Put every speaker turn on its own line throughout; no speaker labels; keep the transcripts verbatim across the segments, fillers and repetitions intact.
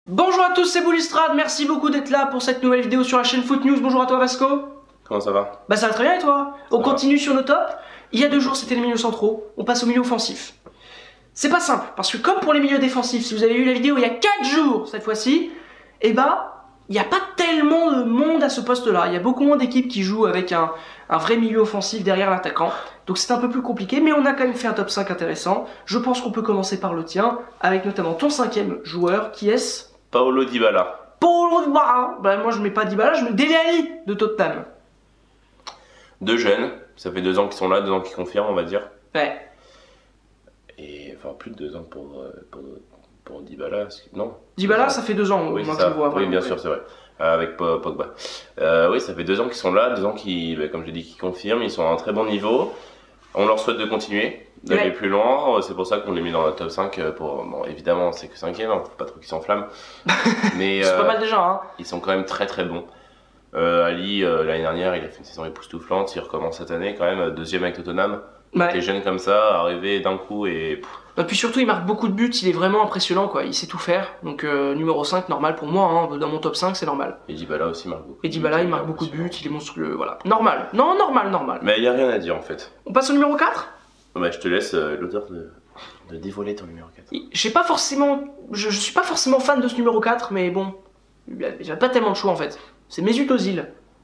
Bonjour à tous, c'est Boulistrade, merci beaucoup d'être là pour cette nouvelle vidéo sur la chaîne Foot News. Bonjour à toi Vasco.
Comment ça va?
Bah ça va très bien et toi? On
Ça
continue va. Sur nos tops. Il y a deux jours c'était les milieux centraux, on passe au milieu offensif. C'est pas simple, parce que comme pour les milieux défensifs, si vous avez vu la vidéo il y a quatre jours cette fois-ci, et bah il n'y a pas tellement de monde à ce poste-là. Il y a beaucoup moins d'équipes qui jouent avec un, un vrai milieu offensif derrière l'attaquant. Donc c'est un peu plus compliqué, mais on a quand même fait un top cinq intéressant. Je pense qu'on peut commencer par le tien, avec notamment ton cinquième joueur, qui est-ce?
Paulo Dybala.
Paulo Dybala. Bah moi je mets pas Dybala, je mets Dele Alli de Tottenham.
Deux jeunes, ça fait deux ans qu'ils sont là, deux ans qu'ils confirment on va dire.
Ouais.
Et enfin plus de deux ans pour, pour, pour Dybala, non
Dybala ça fait deux ans,
oui,
moi
ça.
je le vois.
Oui bien sûr c'est vrai, euh, avec Pogba. Euh, oui ça fait deux ans qu'ils sont là, deux ans qui, bah, comme je dit, qui confirment, ils sont à un très bon niveau. On leur souhaite de continuer, d'aller ouais. plus loin, c'est pour ça qu'on les met dans le top cinq. Pour... Bon, évidemment, c'est que cinquième, hein, faut pas trop qu'ils s'enflamment. Mais
c'est
euh,
pas mal déjà. Hein.
Ils sont quand même très très bons. Euh, Ali, euh, l'année dernière, il a fait une saison époustouflante, il recommence cette année quand même, deuxième avec Tottenham. Ouais. T'es jeune comme ça, arrivé d'un coup et...
Et puis surtout, il marque beaucoup de buts, il est vraiment impressionnant, quoi. Il sait tout faire. Donc euh, numéro cinq, normal pour moi, hein. Dans mon top cinq, c'est normal.
Et Dybala aussi marque beaucoup.
Et Dybala, il marque beaucoup de buts, il est monstrueux, voilà. Normal, non, normal, normal.
Mais il n'y a rien à dire en fait.
On passe au numéro quatre?
Bah, je te laisse euh, l'auteur de, de dévoiler ton numéro quatre.
J'ai pas forcément... Je, je suis pas forcément fan de ce numéro quatre, mais bon... J'ai pas tellement de choix en fait. C'est Mesut Ozil.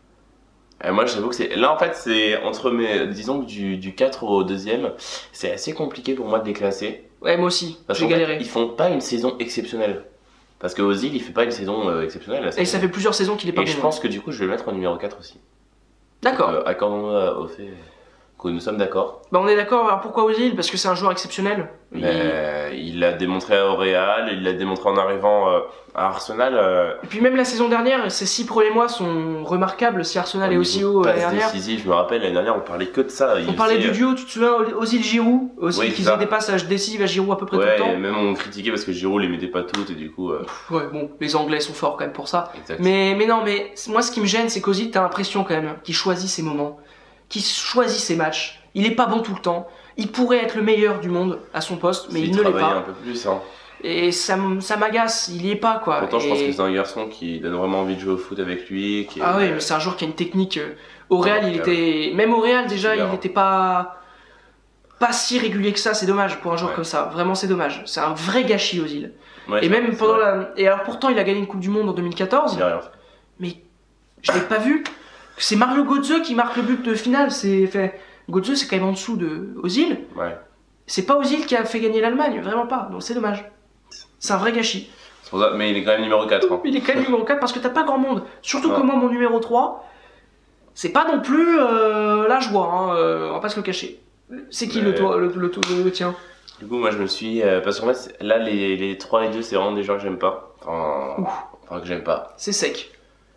Euh, moi j'avoue que c'est... Là en fait c'est entre mes... Disons que du, du quatre au deuxième, c'est assez compliqué pour moi de les classer.
Ouais moi aussi,
j'ai
galéré.
Fait, ils font pas une saison exceptionnelle. Parce que Ozil il fait pas une saison euh, exceptionnelle. Là,
et ça fait plusieurs saisons qu'il est pas
Et
bon.
je pense que du coup je vais le mettre en numéro quatre aussi.
D'accord.
Euh, Accordons-nous au fait que nous sommes d'accord.
Bah on est d'accord, alors pourquoi Ozil? Parce que c'est un joueur exceptionnel.
Mais il l'a démontré au Real, il l'a démontré en arrivant euh, à Arsenal. Euh...
Et puis même la saison dernière, ces six premiers mois sont remarquables si Arsenal est aussi haut l'année dernière.
Décisive, je me rappelle l'année dernière on parlait que de ça.
On parlait du duo, tu te souviens, Ozil-Giroud, aussi
oui,
qui faisait des passages décisifs à Giroud à peu près
ouais,
tout le temps.
Et même on critiquait parce que Giroud les mettait pas toutes et du coup... Euh...
Ouais bon, les Anglais sont forts quand même pour ça.
Exact.
Mais, mais non, mais moi ce qui me gêne c'est qu'Ozil, t'as l'impression quand même qu'il choisit ses moments, qu'il choisit ses matchs. Il est pas bon tout le temps. Il pourrait être le meilleur du monde à son poste, mais il, il ne l'est pas.
un peu plus, hein.
Et ça, ça m'agace, il y est pas quoi.
Pourtant,
et...
je pense que c'est un garçon qui donne vraiment envie de jouer au foot avec lui. Qui est...
Ah oui, mais c'est un joueur qui a une technique. Au Real, il était. Même au Real, déjà, il n'était pas. Pas si régulier que ça, c'est dommage pour un joueur ouais. comme ça. Vraiment, c'est dommage. C'est un vrai gâchis, Ozil. Ouais, et même pendant vrai. la. Et alors, pourtant, il a gagné une Coupe du Monde en deux mille quatorze.
Il a rien fait.
Mais je l'ai pas vu. C'est Mario Götze qui marque le but de finale. C'est fait. Götze c'est quand même en dessous de Ozil.
Ouais.
C'est pas Ozil qui a fait gagner l'Allemagne, vraiment pas. Donc c'est dommage. C'est un vrai gâchis.
Pour ça, mais il est quand même numéro quatre. Hein.
Il est quand même numéro quatre parce que t'as pas grand monde. Surtout ouais. que moi, mon numéro trois, c'est pas non plus euh, la joie, hein, euh, on va pas se le cacher. C'est qui mais... le, toi, le, le, le, le tien?
Du coup, moi je me suis. Euh, parce qu'en fait, là, les, les trois et deux, c'est vraiment des gens que j'aime pas. Enfin, enfin que j'aime pas.
C'est sec.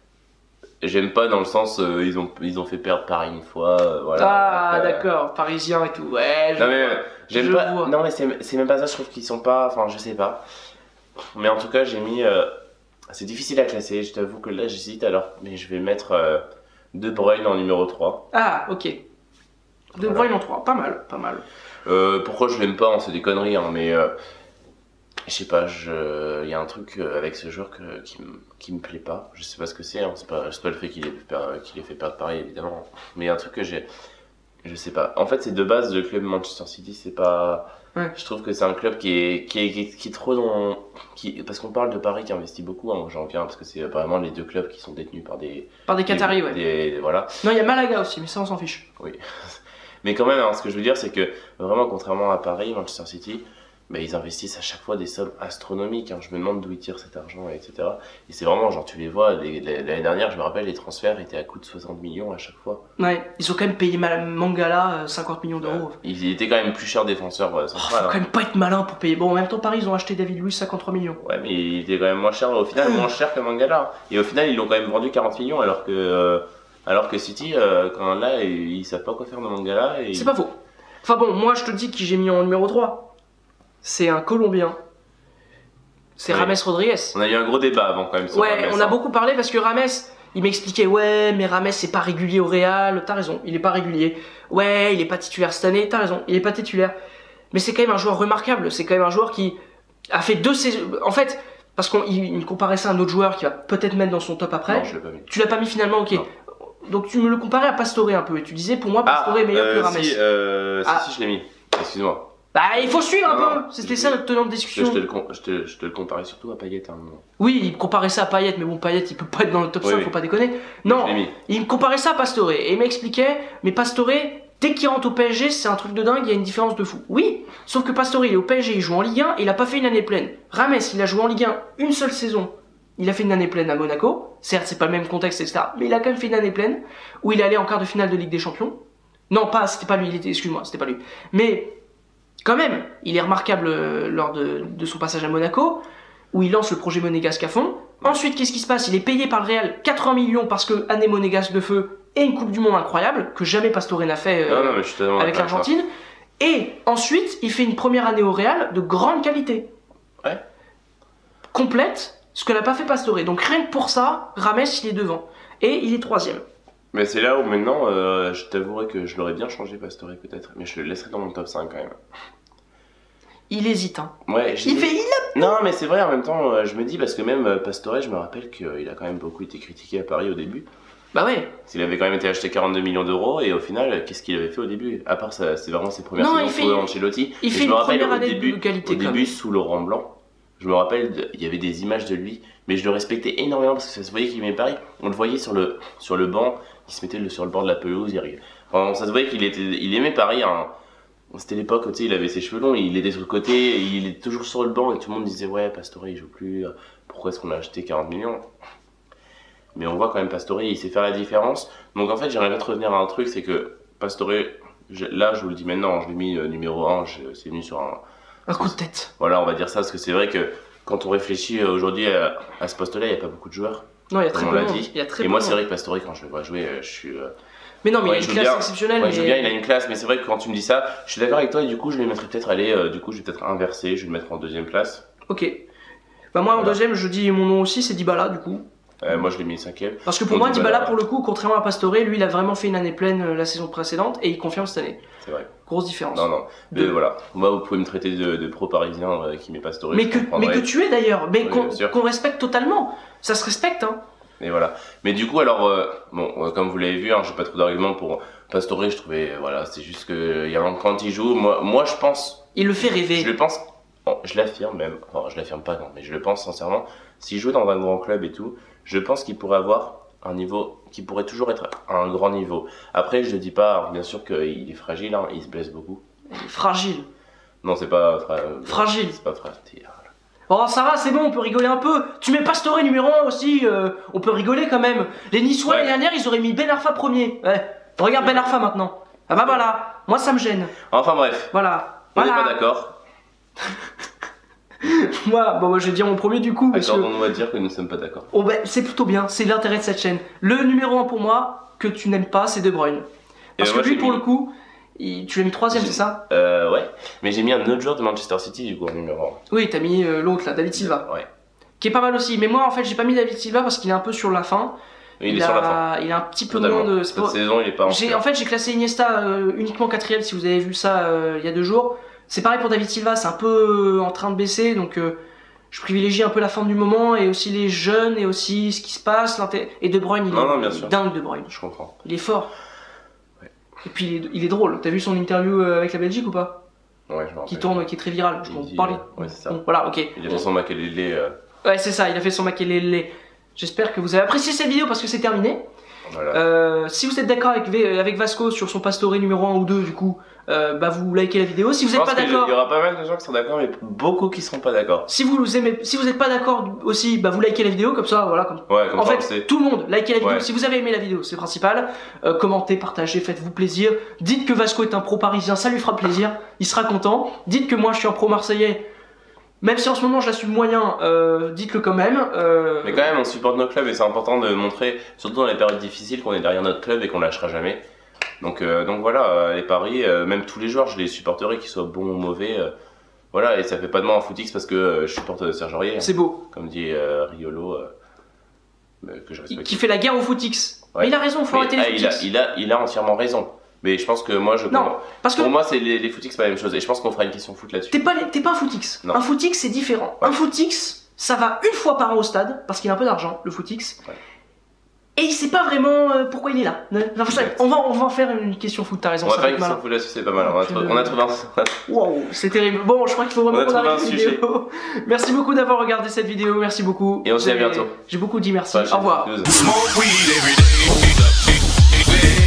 J'aime pas dans le sens euh, ils ont ils ont fait perdre Paris une fois euh, voilà.
Ah euh... d'accord, parisien et tout. Ouais, je
Non mais j'aime pas
vois.
Non mais c'est même pas ça, je trouve qu'ils sont pas enfin je sais pas. Mais en tout cas, j'ai mis euh... c'est difficile à classer, je t'avoue que là j'hésite alors mais je vais mettre euh, De Bruyne en numéro trois.
Ah, OK. De voilà. Bruyne en trois, pas mal, pas mal.
Euh, pourquoi je l'aime pas, hein, c'est des conneries hein, mais euh... je sais pas, il y a un truc avec ce joueur que, qui, qui me plaît pas. Je sais pas ce que c'est, hein. C'est pas, pas le fait qu'il ait, qu'il ait fait perdre Paris évidemment. Mais il y a un truc que j'ai. Je sais pas. En fait, c'est de base le club Manchester City, c'est pas. Ouais. Je trouve que c'est un club qui est, qui est, qui est, qui est trop dans. Qui, parce qu'on parle de Paris qui investit beaucoup, hein, j'en reviens parce que c'est vraiment les deux clubs qui sont détenus par des.
Par des Qataris, ouais.
Des, voilà.
Non, il y a Malaga aussi, mais ça on s'en fiche.
Oui. Mais quand même, hein, ce que je veux dire, c'est que vraiment, contrairement à Paris, Manchester City. Bah, ils investissent à chaque fois des sommes astronomiques, hein. Je me demande d'où ils tirent cet argent, et cetera. Et c'est vraiment, genre, tu les vois, l'année dernière, je me rappelle, les transferts étaient à coût de soixante millions à chaque fois.
Ouais, ils ont quand même payé Mangala cinquante millions d'euros.
Ouais. Ils étaient quand même plus chers défenseurs. Euh,
oh, faut hein. quand même pas être malin pour payer. Bon, en même temps, Paris, ils ont acheté David Luiz cinquante-trois millions.
Ouais, mais il était quand même moins cher, au final, moins cher que Mangala. Et au final, ils l'ont quand même vendu quarante millions, alors que, euh, alors que City, euh, quand là, ils, ils savent pas quoi faire de Mangala. Et...
C'est pas faux. Enfin bon, moi, je te dis qui j'ai mis en numéro trois. C'est un Colombien. C'est oui. James Rodriguez.
On a eu un gros débat avant quand même sur
Ouais,
Rames,
on a
hein.
beaucoup parlé parce que Rames, il m'expliquait ouais, mais Rames c'est pas régulier au Real. T'as raison, il est pas régulier. Ouais, il est pas titulaire cette année. T'as raison, il est pas titulaire. Mais c'est quand même un joueur remarquable. C'est quand même un joueur qui a fait deux saisons. En fait, Parce qu'il me comparait ça à un autre joueur qui va peut-être mettre dans son top après.
Non, je l'ai pas mis.
Tu l'as pas mis finalement, ok.
Non.
Donc tu me le comparais à Pastore un peu et tu disais pour moi Pastore
ah,
est meilleur
euh,
que Rames.
Si, euh,
Ah.
si, si, je l'ai mis. Excuse-moi.
Bah il faut suivre un
Non,
peu.
non,
C'était
je-
ça notre tenant de
Je,
discussion.
je te le, com- je, te, je te le comparais surtout à Payet à un moment.
Oui, il me comparait ça à Payet, mais bon Payet il peut pas être dans le top
Oui,
cinq,
oui.
faut pas déconner. Non,
Je l'ai mis.
il me comparait ça à Pastore et il m'expliquait, mais Pastore, dès qu'il rentre au P S G, c'est un truc de dingue, il y a une différence de fou. Oui, sauf que Pastore il est au P S G, il joue en Ligue un et il a pas fait une année pleine. Rames, il a joué en Ligue un une seule saison. Il a fait une année pleine à Monaco. Certes, c'est pas le même contexte, et cetera. Mais il a quand même fait une année pleine où il est allé en quart de finale de Ligue des Champions. Non, pas, c'était pas lui, il était, excuse-moi, c'était pas lui. Mais quand même, il est remarquable euh, lors de, de son passage à Monaco, où il lance le projet Monégasque à fond. Ensuite, qu'est-ce qui se passe? Il est payé par le Real quatre-vingts millions parce que année Monégasque de feu et une Coupe du Monde incroyable que jamais Pastore n'a fait euh,
Non, non, mais je suis totalement
avec
d'accord
l'Argentine. Et ensuite, il fait une première année au Real de grande qualité.
Ouais.
Complète, ce que n'a pas fait Pastore. Donc rien que pour ça, Rames il est devant. Et il est troisième.
Mais c'est là où maintenant, euh, je t'avouerai que je l'aurais bien changé Pastore peut-être, mais je le laisserai dans mon top cinq quand même.
Il hésite, hein.
Ouais, je
Il
dis-
fait. Il a...
Non, mais c'est vrai en même temps, euh, je me dis parce que même euh, Pastore, je me rappelle qu'il a quand même beaucoup été critiqué à Paris au début.
Bah ouais.
Il avait quand même été acheté quarante-deux millions d'euros et au final, qu'est-ce qu'il avait fait au début? À part ça, c'est vraiment ses premières
Non,
saisons
il fait-
sous Ancelotti.
il
Et
fait
je
une
me rappelle
première
au
année
début,
de qualité,
au
quand
début
même.
sous Laurent Blanc. Je me rappelle, de- il y avait des images de lui, mais je le respectais énormément parce que ça se voyait qu'il aimait Paris. On le voyait sur le, sur le banc, il se mettait le- sur le bord de la pelouse. Il, enfin, ça se voyait qu'il était, il aimait Paris. Hein. C'était l'époque où tu sais, il avait ses cheveux longs, il était sur le côté, il est toujours sur le banc et tout le monde disait ouais, Pastore il joue plus, pourquoi est-ce qu'on l'a acheté quarante millions? Mais on voit quand même Pastore, il sait faire la différence. Donc en fait, j'aimerais bien te revenir à un truc, c'est que Pastore, je- là je vous le dis maintenant, je l'ai mis euh, numéro un, je- c'est venu sur un.
Un coup de tête.
Voilà, on va dire ça, parce que c'est vrai que quand on réfléchit euh, aujourd'hui à, à ce poste-là, il n'y a pas beaucoup de joueurs.
Non, il y a très
Comme
peu
on
de
l'a
monde.
dit.
Il y a très
Et
peu
moi,
de
c'est
monde.
vrai que Pastore, quand je le vois jouer, euh, je suis. euh,
Mais non, mais
Ouais,
il
il
a une
joue
classe
bien.
exceptionnelle.
Ouais,
mais...
il joue bien, il a une classe, mais c'est vrai que quand tu me dis ça, je suis d'accord avec toi et du coup, je le mettrais peut-être aller, euh, du coup, je vais peut-être inverser, je vais le mettre en deuxième place.
Ok. Bah moi en
Voilà.
deuxième, je dis mon nom aussi, c'est Dybala du coup.
Euh, moi, je l'ai mis cinquième.
Parce que pour
Bon,
moi,
Dybala,
Dybala, pour le coup, contrairement à Pastore, lui, il a vraiment fait une année pleine euh, la saison précédente et il confirme cette année.
C'est vrai.
Grosse différence.
Non, non.
De-
Mais voilà. Moi, vous pouvez me traiter de, de pro-parisien euh, qui met Pastore.
Mais
je
que, mais
comprendrai.
que tu es d'ailleurs, mais
Oui,
qu'on
bien sûr.
qu'on respecte totalement. Ça se respecte, hein.
Et voilà. Mais du coup, alors, euh, bon, euh, comme vous l'avez vu, hein, j'ai pas trop d'arguments pour Pastore. Je trouvais, euh, voilà, c'est juste que il y a un- quand il joue, moi, moi, je pense,
Il le fait
je
rêver.
le pense, bon, je l'affirme même, enfin, je l'affirme pas, non, mais je le pense sincèrement. S'il jouait dans un grand club et tout, je pense qu'il pourrait avoir un niveau, qui pourrait toujours être à un grand niveau. Après, je dis pas, alors, bien sûr qu'il est fragile, hein, il se blesse beaucoup.
Il est fragile.
Non, c'est pas fra-
Fragile.
C'est pas fragile.
Oh, ça va, c'est bon, on peut rigoler un peu. Tu mets Pastore numéro un aussi, euh, on peut rigoler quand même. Les Niçois
Ouais.
l'année dernière, ils auraient mis Ben Arfa premier. Ouais. Regarde Ben Arfa maintenant. Ah bah voilà, moi ça me gêne.
Enfin bref,
Voilà.
on n'est
Voilà.
pas d'accord.
Moi, bon, moi, je vais dire mon premier du coup. Parce que...
Accordons-nous à dire que nous ne sommes pas d'accord.
Oh, ben, c'est plutôt bien, c'est l'intérêt de cette chaîne. Le numéro un pour moi, que tu n'aimes pas, c'est De Bruyne. Parce
Et
que
moi,
lui,
j'ai
pour
mis-
le coup, il- tu l'as mis troisième,
J'ai-
c'est ça?
Euh, ouais, mais j'ai mis un autre joueur de Manchester City du coup en numéro un.
Oui, t'as mis euh, l'autre là, David Silva.
Ouais,
Qui est pas mal aussi. Mais moi, en fait, j'ai pas mis David Silva parce qu'il est un peu sur la fin.
mais il, est sur la fin.
a, il a un petit peu
Totalement.
moins de.
Cette
c'est pas-
saison, il est pas en
J'ai,
sueur.
en fait, j'ai classé Iniesta euh, uniquement quatrième, si vous avez vu ça euh, il y a deux jours. C'est pareil pour David Silva, c'est un peu euh, en train de baisser, donc euh, je privilégie un peu la forme du moment et aussi les jeunes et aussi ce qui se passe. l'inté- Et De Bruyne, il
Non,
est,
non, bien
il est
sûr.
dingue, De Bruyne.
Je comprends.
Il est fort.
Ouais.
Et puis il est, il est drôle. T'as vu son interview euh, avec la Belgique ou pas?
Ouais, je me
Qui
rappelle.
tourne, qui est très viral. Je
Il
peux en
dit,
parler.
euh, ouais, c'est ça.
Bon, voilà, ok.
Il a fait son Makelele. Euh,
Ouais, c'est ça, il a fait son maquillage. J'espère que vous avez apprécié cette vidéo parce que c'est terminé.
voilà.
Euh, si vous êtes d'accord avec, V- avec Vasco sur son Pastore numéro un ou deux, du coup, euh, bah vous likez la vidéo. Si vous
Je
n'êtes
pense
pas
qu'il
d'accord,
y aura pas mal de gens qui sont d'accord, mais beaucoup qui seront pas d'accord.
si vous aimez, si vous n'êtes pas d'accord aussi, bah vous likez la vidéo comme ça, voilà. Comme...
Ouais, comme
En
ça, on le
fait,
sait.
tout le monde, likez la vidéo.
Ouais.
Si vous avez aimé la vidéo, c'est le principal. Euh, commentez, partagez, faites-vous plaisir. Dites que Vasco est un pro parisien, ça lui fera plaisir. Il sera content. Dites que moi je suis un pro marseillais. Même si en ce moment je l'assume moyen, euh, dites-le quand même. Euh,
Mais quand même, on supporte nos clubs et c'est important de montrer, surtout dans les périodes difficiles, qu'on est derrière notre club et qu'on lâchera jamais. Donc, euh, donc voilà, euh, les paris, euh, même tous les joueurs, je les supporterai, qu'ils soient bons ou mauvais. euh, voilà, et ça fait pas de moi en footix parce que euh, je supporte euh, Serge Aurier,
c'est beau.
comme dit euh, Riolo, euh, euh, que je respecte.
Qui fait la guerre au footix.
Ouais.
Mais il a raison, faut
Mais,
arrêter les
ah, il, a,
footix.
il, a, il a entièrement raison. Mais je pense que moi, je.
Non, parce que
Pour moi, c'est les, les footix, c'est pas la même chose. Et je pense qu'on fera une question foot là-dessus.
t'es pas, t'es pas un footix.
Non.
Un footix, c'est différent.
Ouais.
Un footix, ça va une fois par an au stade, parce qu'il a un peu d'argent, le Footix.
Ouais.
Et il sait pas vraiment euh, pourquoi il est là. Enfin, ça, on, va, on va en faire une question foot, t'as raison.
On va
ça
faire
va
une
être
question
malin.
foot là-dessus, c'est pas mal. On a, trouvé, on a trouvé un.
Waouh, c'est terrible. Bon, je crois qu'il faut vraiment
On a
qu'on
trouvé
arrête
un
cette
sujet.
vidéo. Merci beaucoup d'avoir regardé cette vidéo, merci beaucoup.
Et on se dit à
J'ai-
bientôt.
J'ai beaucoup dit merci.
Enfin,
Au revoir.
j'ai-
Smoke weed every day.